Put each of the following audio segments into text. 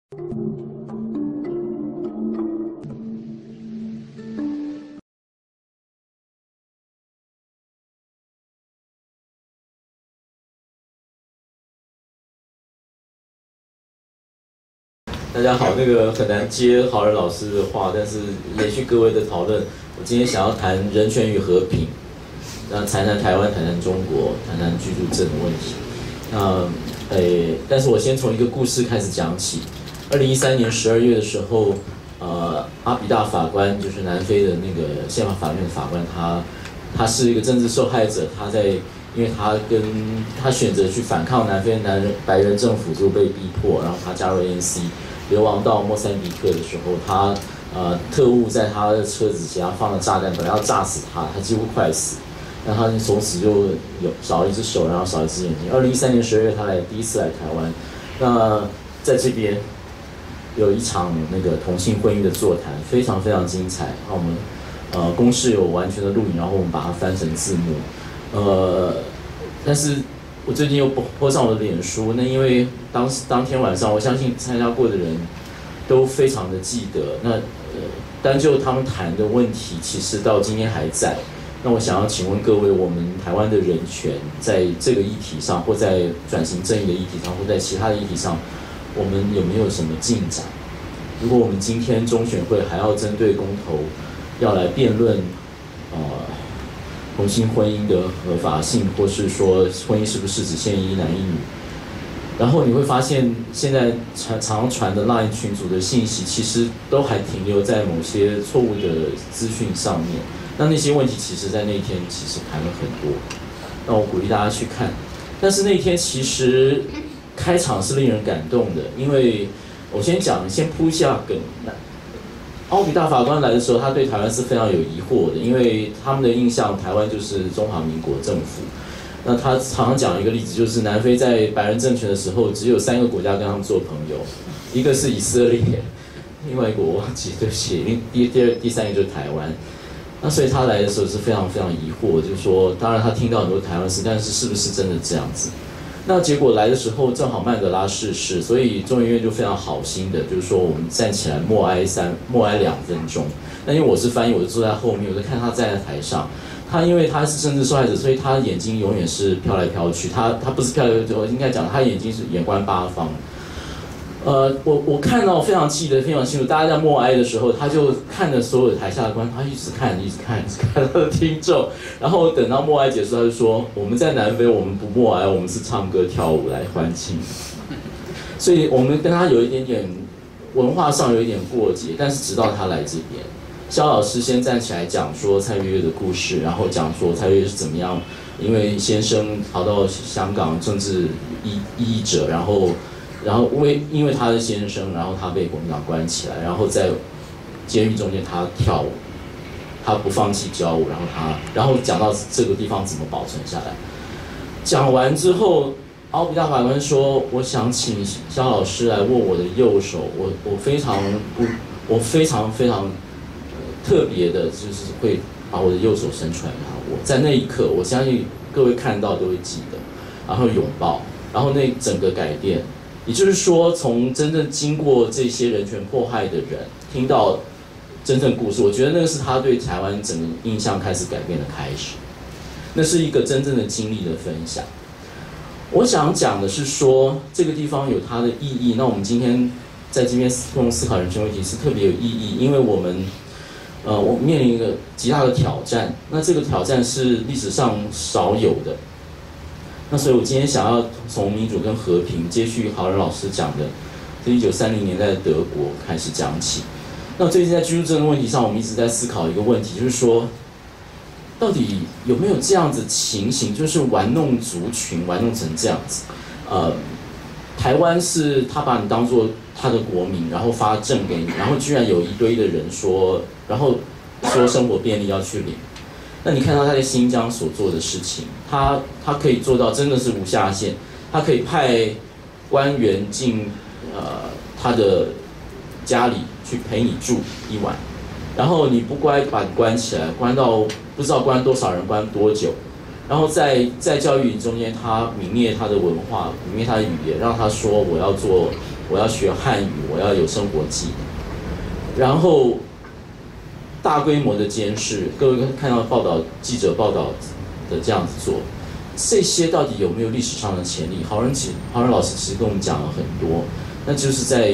大家好，很难接郝仁老师的话，但是延续各位的讨论，我今天想要谈人权与和平，谈谈台湾，谈谈中国，谈谈居住证的问题。但是我先从一个故事开始讲起。2013年12月的时候，阿比大法官就是南非的那个宪法法院的法官，他是一个政治受害者，因为他选择去反抗南非白人政府，就被逼迫，然后他加入 ANC。流亡到莫桑比克的时候，特务在他的车子前放了炸弹，本来要炸死他，他几乎快死。那他从此就少了一只手，然后少了一只眼睛。2013年12月，他第一次来台湾。那在这边有一场同性婚姻的座谈，非常非常精彩。那我们公视有完全的录影，然后我们把它翻成字幕。但是我最近又播上我的脸书，那因为当天晚上，我相信参加过的人都非常的记得。单就他们谈的问题，其实到今天还在。那我想要请问各位，我们台湾的人权在这个议题上，或在转型正义的议题上，或在其他的议题上，我们有没有什么进展？如果我们今天中选会还要针对公投要来辩论，同性婚姻的合法性，或是说婚姻是不是只限于一男一女，然后你会发现，现在常传的 LINE 群组的信息，其实都还停留在某些错误的资讯上面。那些问题，其实在那天其实谈了很多。那我鼓励大家去看。但是那天其实开场是令人感动的，因为我先铺一下梗。奥比大法官来的时候，他对台湾是非常有疑惑的，因为他们的印象，台湾就是中华民国政府。那他常常讲一个例子，就是南非在白人政权的时候，只有3个国家跟他们做朋友，一个是以色列，另外一个我忘记，对不起，第三个就是台湾。那所以他来的时候是非常非常疑惑，就是说，当然他听到很多台湾事，但是是不是真的这样子？那结果来的时候正好曼德拉逝世，所以众议院就非常好心的，就是说我们站起来默哀2分钟。那因为我是翻译，我就坐在后面，我就看他站在台上。他因为他是政治受害者，所以他眼睛永远是飘来飘去。他不是飘来飘去，我应该讲他眼睛是眼观八方。我看到非常记得非常清楚，大家在默哀的时候，他就看着所有台下的观众，他一直看他的听众，然后等到默哀结束，他就说：“我们在南非，我们不默哀，我们是唱歌跳舞来欢庆。”所以我们跟他有一点点文化上有一点过节，但是直到他来这边，肖老师先站起来讲说蔡月月的故事，然后讲说蔡月月是怎么样，因为先生逃到香港政治异议者，然后因为他的先生，然后他被国民党关起来，然后在监狱中间他跳舞，他不放弃教舞，然后讲到这个地方怎么保存下来。讲完之后，奥比大法官说：“我想请肖老师来握我的右手。我非常非常特别的，就是会把我的右手伸出来给他握。在那一刻，我相信各位看到都会记得，然后拥抱，然后那整个改变。”也就是说，从真正经过这些人权迫害的人听到真正故事，我觉得那个是他对台湾整个印象开始改变的开始。那是一个真正的经历的分享。我想讲的是说，这个地方有它的意义。那我们今天在这边共同思考人权问题是特别有意义，因为我们面临一个极大的挑战。那这个挑战是历史上少有的。那所以我今天想要从民主跟和平接续郝仁老师讲的，这1930年代的德国开始讲起。那最近在居住证的问题上，我们一直在思考一个问题，就是说，到底有没有这样子情形，就是玩弄族群，玩弄成这样子？台湾是他把你当作他的国民，然后发证给你，然后居然有一堆的人说，然后说生活便利要去领。那你看到他在新疆所做的事情，他可以做到真的是无下限，他可以派官员进他的家里去陪你住一晚，然后你不乖把你关起来，关到不知道关多少人，关多久，然后在教育中间他泯灭他的文化，泯灭他的语言，让他说我要做我要学汉语，我要有生活技能，然后大规模的监视，各位看到记者报道的这样子做，这些到底有没有历史上的潜力？郝仁老师其实跟我们讲了很多，那就是在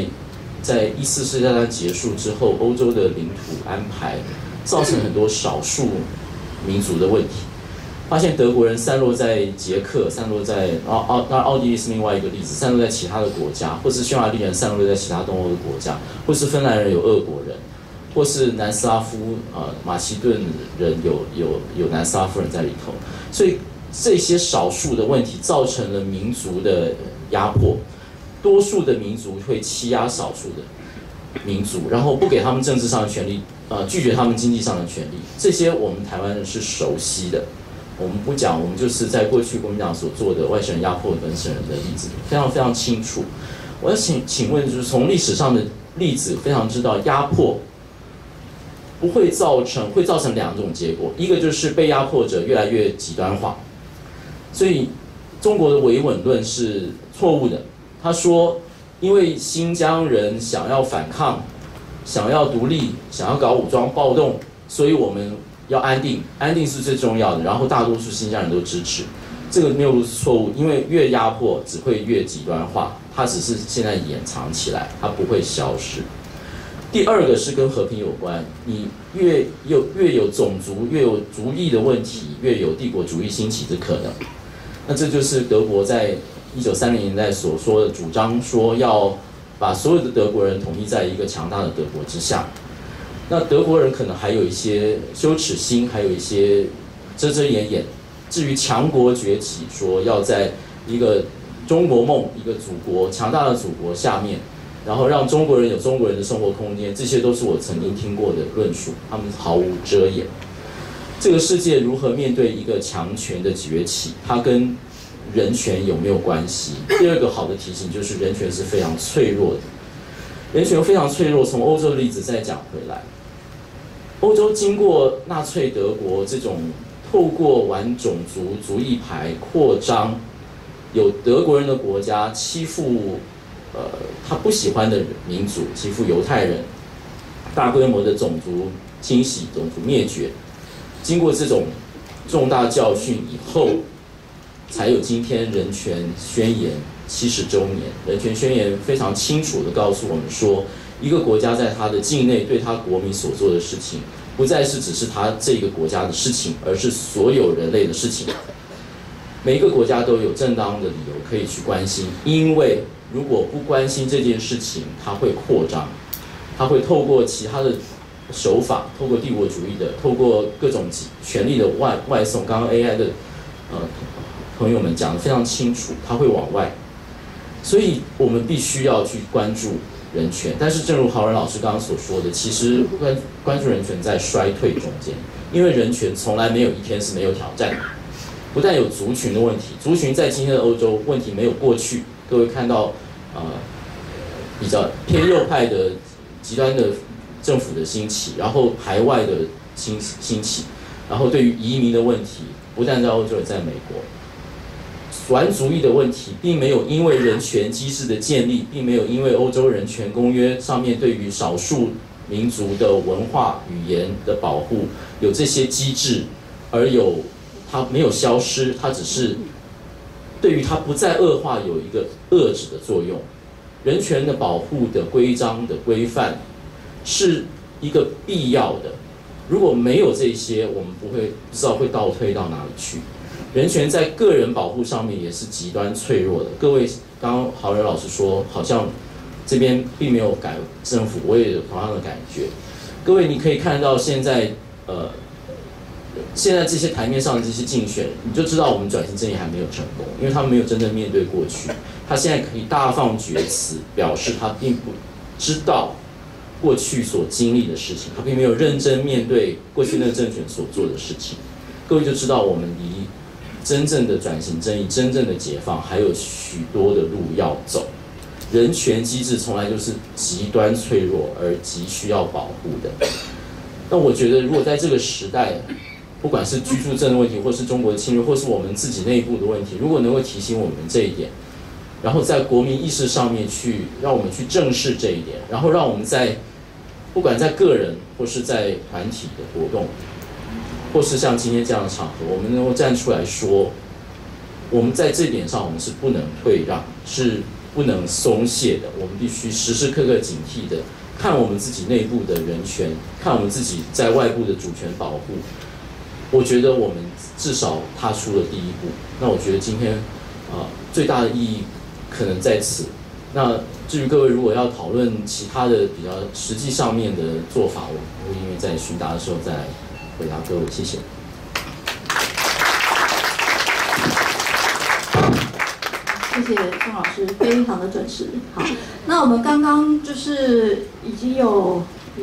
14世纪大战结束之后，欧洲的领土安排造成很多少数民族的问题。发现德国人散落在捷克，散落在当然奥地利是另外一个例子，散落在其他的国家，或是匈牙利人散落在其他东欧的国家，或是芬兰人有俄国人，或是南斯拉夫马其顿人有南斯拉夫人在里头，所以这些少数的问题造成了民族的压迫，多数的民族会欺压少数的民族，然后不给他们政治上的权利，拒绝他们经济上的权利，这些我们台湾人是熟悉的。我们不讲，我们就是在过去国民党所做的外省人压迫本省人的例子，非常非常清楚。我要请问，就是从历史上的例子非常知道，压迫会造成两种结果，一个就是被压迫者越来越极端化，所以中国的维稳论是错误的。他说，因为新疆人想要反抗，想要独立，想要搞武装暴动，所以我们要安定，安定是最重要的。然后大多数新疆人都支持，这个谬论是错误，因为越压迫只会越极端化，它只是现在掩藏起来，它不会消失。第二个是跟和平有关，你越有种族、越有族裔的问题，越有帝国主义兴起的可能。那这就是德国在1930年代所说的主张，说要把所有的德国人统一在一个强大的德国之下。那德国人可能还有一些羞耻心，还有一些遮遮掩掩。至于强国崛起，说要在一个中国梦、一个祖国强大的祖国下面，然后让中国人有中国人的生活空间，这些都是我曾经听过的论述，他们毫无遮掩。这个世界如何面对一个强权的崛起，它跟人权有没有关系？第二个好的提醒就是人权是非常脆弱的，人权非常脆弱。从欧洲的例子再讲回来，欧洲经过纳粹德国这种透过玩种族、族裔牌扩张，有德国人的国家欺负他不喜欢的民族，欺负犹太人，大规模的种族清洗、种族灭绝。经过这种重大教训以后，才有今天人权宣言70周年。人权宣言非常清楚地告诉我们说，一个国家在它的境内对它国民所做的事情，不再是只是它这个国家的事情，而是所有人类的事情。每一个国家都有正当的理由可以去关心，因为如果不关心这件事情，它会扩张，它会透过其他的手法，透过帝国主义的，透过各种权力的外送。刚刚 AI 的朋友们讲得非常清楚，它会往外，所以我们必须要去关注人权。但是正如郝仁老师刚刚所说的，其实关注人权在衰退中间，因为人权从来没有一天是没有挑战的。不但有族群的问题，族群在今天的欧洲问题没有过去。各位看到比较偏右派的极端的政府的兴起，然后排外的兴起，然后对于移民的问题，不但在欧洲也在美国。完族裔的问题并没有因为人权机制的建立，并没有因为欧洲人权公约上面对于少数民族的文化语言的保护有这些机制，而它没有消失，它只是对于它不再恶化有一个遏制的作用。人权的保护的规章的规范是一个必要的，如果没有这些，我们不知道会倒退到哪里去。人权在个人保护上面也是极端脆弱的。各位，刚刚郝仁老师说，好像这边并没有改政府，我也有同样的感觉。各位，你可以看到现在这些台面上的这些竞选，你就知道我们转型正义还没有成功，因为他们没有真正面对过去。他现在可以大放厥词，表示他并不知道过去所经历的事情，他并没有认真面对过去那个政权所做的事情。各位就知道我们离真正的转型正义、真正的解放还有许多的路要走。人权机制从来就是极端脆弱而极需要保护的。那我觉得，如果在这个时代，不管是居住证的问题，或是中国的侵略，或是我们自己内部的问题，如果能够提醒我们这一点， 然后在国民意识上面让我们去正视这一点，然后让我们不管在个人或是在团体的活动，或是像今天这样的场合，我们能够站出来说，我们在这点上我们是不能退让，是不能松懈的，我们必须时时刻刻警惕的看我们自己内部的人权，看我们自己在外部的主权保护。我觉得我们至少踏出了第一步。那我觉得今天最大的意义可能在此。那至于各位如果要讨论其他的比较实际上面的做法，我会因为在询答的时候再来回答各位，谢谢。 谢谢宋老师，非常的准时。好，那我们刚刚就是已经有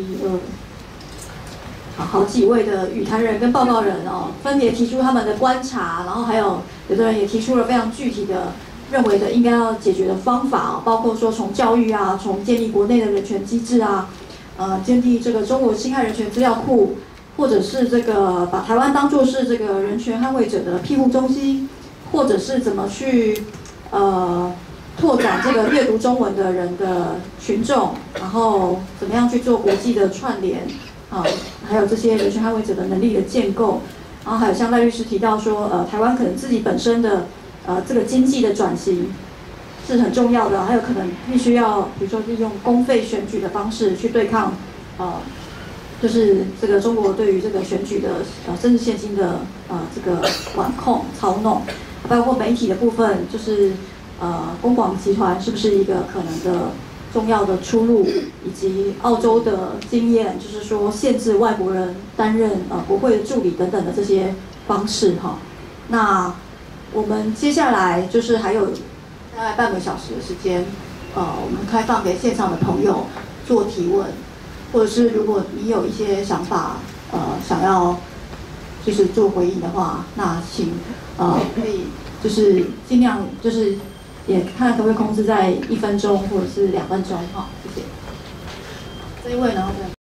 好几位的语坛人跟报告人哦，分别提出他们的观察，然后还有的人也提出了非常具体的认为的应该要解决的方法啊，包括说从教育啊，从建立国内的人权机制啊，建立这个中国侵害人权资料库，或者是这个把台湾当作是这个人权捍卫者的庇护中心，或者是怎么去拓展这个阅读中文的人的群众，然后怎么样去做国际的串联啊，还有这些人权捍卫者的能力的建构，然后还有像赖律师提到说，台湾可能自己本身的这个经济的转型是很重要的，还有可能必须要比如说利用公费选举的方式去对抗就是这个中国对于这个选举的政治现金的这个管控操弄。包括媒体的部分，就是公广集团是不是一个可能的重要的出路，以及澳洲的经验，就是说限制外国人担任国会的助理等等的这些方式哈。那我们接下来就是还有大概半个小时的时间，我们开放给现场的朋友做提问，或者是如果你有一些想法，想要就是做回应的话，那请可以就是尽量就是也看可不可以控制在1分钟或者是2分钟哈，谢谢。这一位呢？